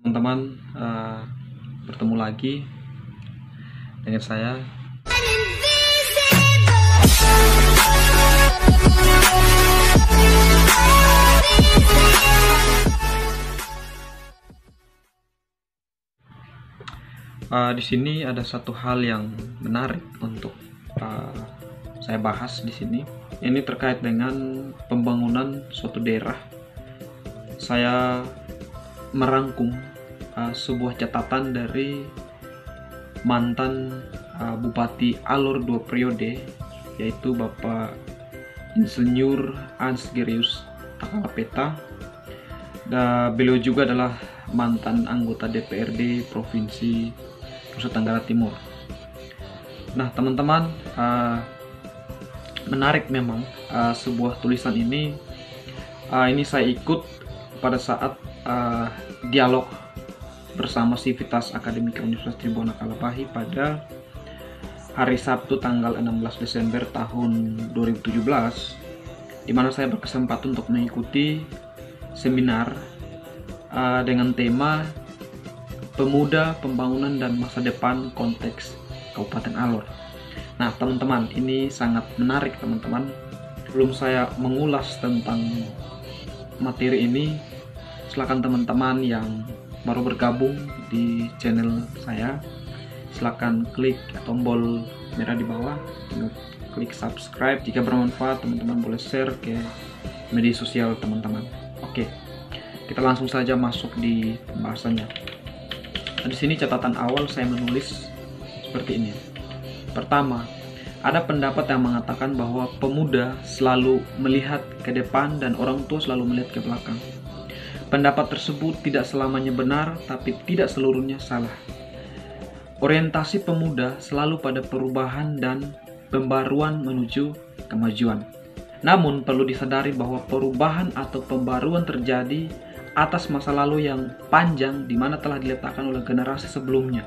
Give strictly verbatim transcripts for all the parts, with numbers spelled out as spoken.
Teman-teman, uh, bertemu lagi dengan saya. Uh, di sini ada satu hal yang menarik untuk uh, saya bahas di sini. Ini terkait dengan pembangunan suatu daerah. Saya merangkum uh, sebuah catatan dari mantan uh, Bupati Alor dua periode, yaitu Bapak Insinyur Ans Gerius Takalapeta. Dan beliau juga adalah mantan anggota D P R D Provinsi Nusa Tenggara Timur. Nah, teman-teman, uh, menarik memang uh, sebuah tulisan ini. Uh, ini saya ikut pada saat uh, dialog bersama Sivitas Akademika Universitas Tribhuwana Kalapahi pada hari Sabtu tanggal enam belas Desember tahun dua ribu tujuh belas, di mana saya berkesempatan untuk mengikuti seminar uh, dengan tema Pemuda, Pembangunan dan Masa Depan Konteks Kabupaten Alor. Nah, teman-teman, ini sangat menarik, teman-teman. Sebelum saya mengulas tentang materi ini, silakan teman-teman yang baru bergabung di channel saya, silakan klik tombol merah di bawah, klik subscribe. Jika bermanfaat, teman-teman boleh share ke media sosial teman-teman. Oke, kita langsung saja masuk di pembahasannya. Nah, di sini catatan awal saya menulis seperti ini. Pertama, ada pendapat yang mengatakan bahwa pemuda selalu melihat ke depan dan orang tua selalu melihat ke belakang. Pendapat tersebut tidak selamanya benar, tapi tidak seluruhnya salah. Orientasi pemuda selalu pada perubahan dan pembaruan menuju kemajuan. Namun perlu disadari bahwa perubahan atau pembaruan terjadi atas masa lalu yang panjang di mana telah diletakkan oleh generasi sebelumnya.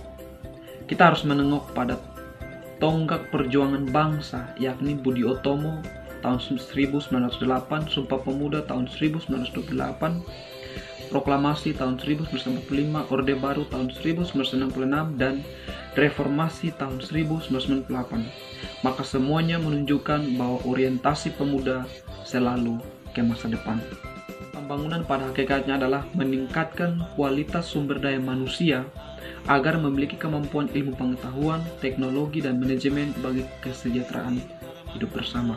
Kita harus menengok pada tonggak perjuangan bangsa, yakni Budi Otomo tahun seribu sembilan ratus delapan, Sumpah Pemuda tahun seribu sembilan ratus dua puluh delapan, Proklamasi tahun seribu sembilan ratus empat puluh lima, Orde Baru tahun seribu sembilan ratus enam puluh enam, dan Reformasi tahun seribu sembilan ratus sembilan puluh delapan. Maka semuanya menunjukkan bahwa orientasi pemuda selalu ke masa depan. Pembangunan pada hakikatnya adalah meningkatkan kualitas sumber daya manusia agar memiliki kemampuan ilmu pengetahuan, teknologi, dan manajemen bagi kesejahteraan hidup bersama.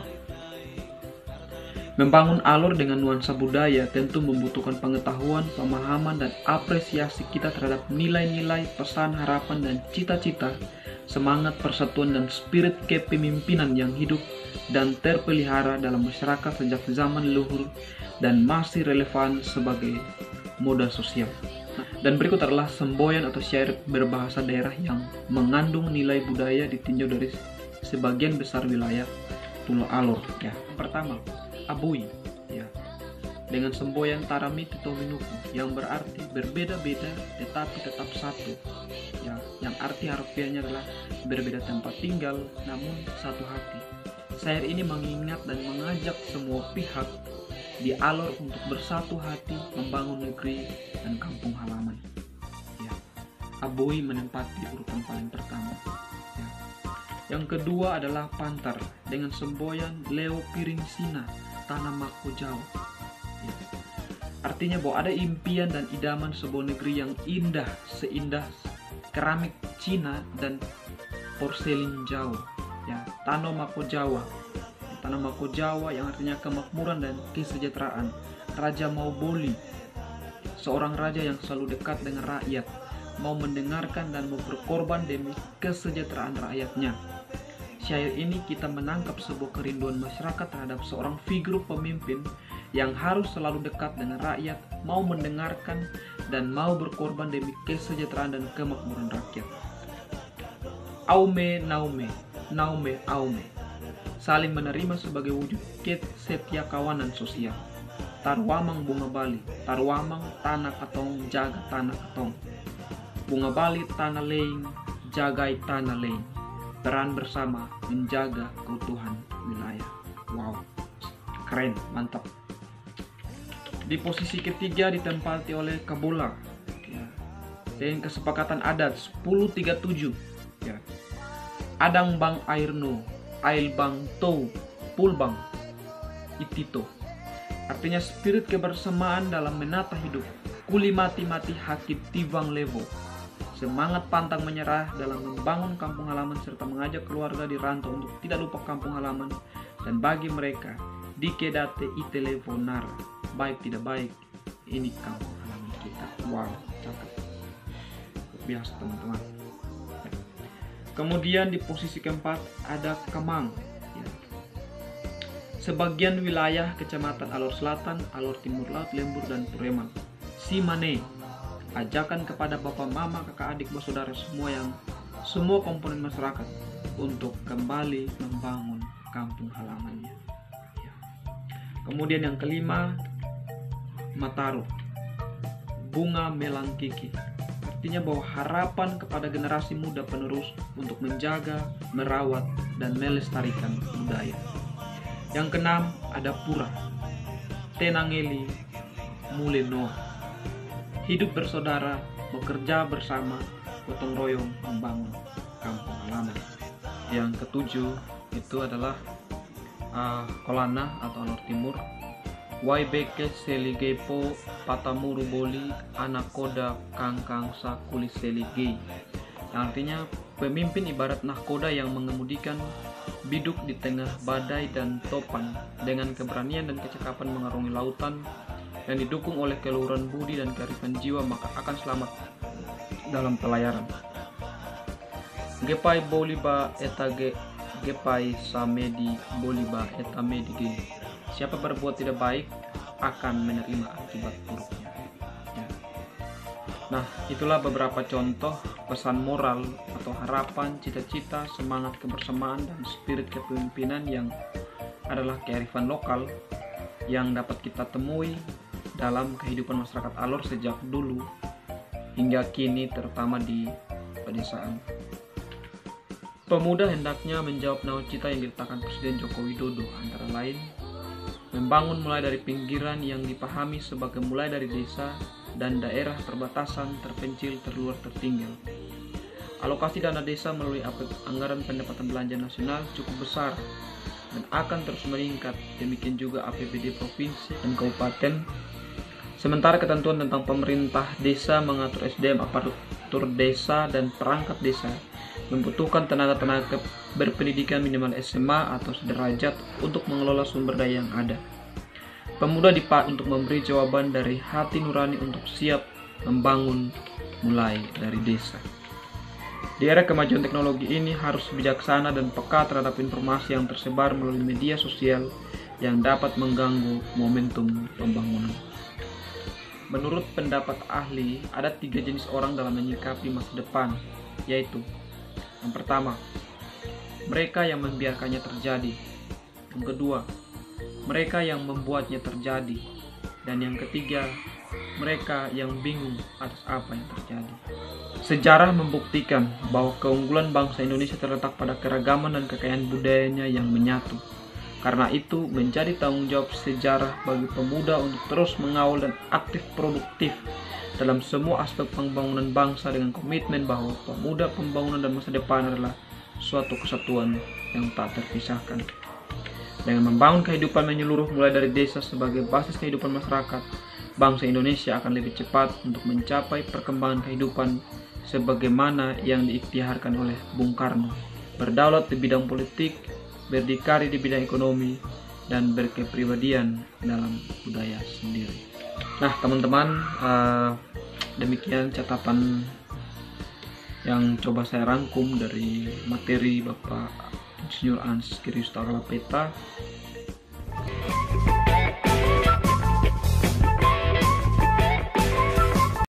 Membangun Alor dengan nuansa budaya tentu membutuhkan pengetahuan, pemahaman, dan apresiasi kita terhadap nilai-nilai, pesan, harapan, dan cita-cita, semangat persatuan, dan spirit kepemimpinan yang hidup dan terpelihara dalam masyarakat sejak zaman leluhur dan masih relevan sebagai modal sosial. Dan berikut adalah semboyan atau syair berbahasa daerah yang mengandung nilai budaya ditinjau dari sebagian besar wilayah Pulau Alor. Ya, pertama, Abui, ya, dengan semboyan Tarami Tito Minuku, yang berarti berbeda-beda tetapi tetap satu. Ya, yang arti harfiahnya adalah berbeda tempat tinggal namun satu hati. Syair ini mengingat dan mengajak semua pihak di Alor untuk bersatu hati membangun negeri dan kampung halaman. Ya, Abui menempati urutan paling pertama. Ya. Yang kedua adalah Pantar dengan semboyan Leo Piring Sina Tanah Mako Jawa. Ya. Artinya bahwa ada impian dan idaman sebuah negeri yang indah seindah keramik Cina dan porselin Jawa. Ya, Tanah Mako Jawa. Tanah Mako Jawa yang artinya kemakmuran dan kesejahteraan. Raja Mauboli, seorang raja yang selalu dekat dengan rakyat, mau mendengarkan dan mau berkorban demi kesejahteraan rakyatnya. Syair ini kita menangkap sebuah kerinduan masyarakat terhadap seorang figur pemimpin yang harus selalu dekat dengan rakyat, mau mendengarkan dan mau berkorban demi kesejahteraan dan kemakmuran rakyat. Aume naume, naume aume, saling menerima sebagai wujud setia kawanan sosial. Tarwamang bunga bali, tarwamang tanah katong, jaga tanah katong. Bunga bali tanah leing, jagai tanah leing. Peran bersama menjaga keutuhan wilayah. Wow, keren, mantap. Di posisi ketiga ditempati oleh Kabola. dengan kesepakatan adat sepuluh tiga puluh tujuh ya. Adang bang airno, ail bang to, pul bang itito. Artinya spirit kebersamaan dalam menata hidup. Kuli mati-mati hakip tivang levo. Semangat pantang menyerah dalam membangun kampung halaman serta mengajak keluarga di rantau untuk tidak lupa kampung halaman. Dan bagi mereka, dikedate ite levo nara. Baik tidak baik, ini kampung halaman kita. Wow, cakep. Biasa teman-teman. Kemudian di posisi keempat ada Kemang. Sebagian wilayah Kecamatan Alor Selatan, Alor Timur Laut, Lembur, dan Pureman. Simane, ajakan kepada bapak, mama, kakak, adik, bersaudara semua yang semua komponen masyarakat untuk kembali membangun kampung halamannya. Ya. Kemudian yang kelima, Mataru, bunga melangkiki. Artinya bahwa harapan kepada generasi muda penerus untuk menjaga, merawat, dan melestarikan budaya. Yang keenam ada Pura, Tenangeli, Mulenoa. Hidup bersaudara, bekerja bersama, gotong royong membangun kampung halaman. Yang ketujuh itu adalah uh, Kolana atau Alor Timur. Waibeke seligepo patamuru boli anakoda kangkang sakuli selige. Yang artinya pemimpin ibarat nahkoda yang mengemudikan biduk di tengah badai dan topan dengan keberanian dan kecekapan mengarungi lautan yang didukung oleh keluhuran budi dan kearifan jiwa, maka akan selamat dalam pelayaran. Gepai boliba eta ge gepai samedi boliba eta medige. Siapa berbuat tidak baik akan menerima akibat buruknya. Ya. Nah, itulah beberapa contoh pesan moral atau harapan, cita-cita, semangat kebersamaan, dan spirit kepemimpinan yang adalah kearifan lokal yang dapat kita temui dalam kehidupan masyarakat Alor sejak dulu hingga kini, terutama di pedesaan. Pemuda hendaknya menjawab nawacita yang diletakkan Presiden Joko Widodo, antara lain membangun mulai dari pinggiran yang dipahami sebagai mulai dari desa dan daerah perbatasan terpencil, terluar, tertinggal. Alokasi dana desa melalui anggaran pendapatan belanja nasional cukup besar dan akan terus meningkat, demikian juga A P B D provinsi dan kabupaten. Sementara ketentuan tentang pemerintah desa mengatur S D M, aparatur desa, dan perangkat desa membutuhkan tenaga-tenaga berpendidikan minimal S M A atau sederajat untuk mengelola sumber daya yang ada. Pemuda dipak untuk memberi jawaban dari hati nurani untuk siap membangun mulai dari desa. Di era kemajuan teknologi ini harus bijaksana dan peka terhadap informasi yang tersebar melalui media sosial yang dapat mengganggu momentum pembangunan. Menurut pendapat ahli, ada tiga jenis orang dalam menyikapi masa depan, yaitu yang pertama, mereka yang membiarkannya terjadi. Yang kedua, mereka yang membuatnya terjadi. Dan yang ketiga, mereka yang bingung atas apa yang terjadi. Sejarah membuktikan bahwa keunggulan bangsa Indonesia terletak pada keragaman dan kekayaan budayanya yang menyatu. Karena itu, menjadi tanggung jawab sejarah bagi pemuda untuk terus mengawal dan aktif produktif dalam semua aspek pembangunan bangsa dengan komitmen bahwa pemuda, pembangunan, dan masa depan adalah suatu kesatuan yang tak terpisahkan. Dengan membangun kehidupan menyeluruh mulai dari desa sebagai basis kehidupan masyarakat, bangsa Indonesia akan lebih cepat untuk mencapai perkembangan kehidupan sebagaimana yang diikhtiarkan oleh Bung Karno, berdaulat di bidang politik, berdikari di bidang ekonomi, dan berkepribadian dalam budaya sendiri. Nah teman-teman, uh, demikian catatan yang coba saya rangkum dari materi Bapak Insinyur Ans Kristo Kalapeta